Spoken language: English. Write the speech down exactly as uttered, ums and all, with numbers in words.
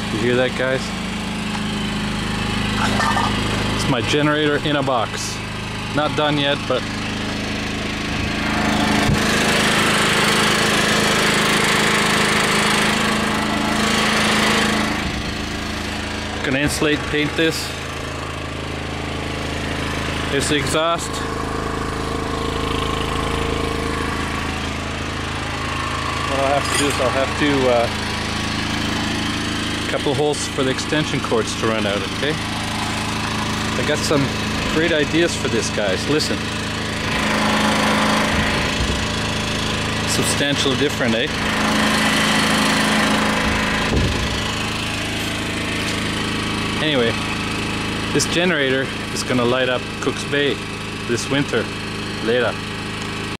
You hear that, guys? It's my generator in a box. Not done yet, but gonna insulate paint this. There's the exhaust. What I'll have to do is I'll have to uh, a couple of holes for the extension cords to run out, okay? I got some great ideas for this, guys. Listen. Substantially different, eh? Anyway, this generator is gonna light up Cook's Bay this winter. Later.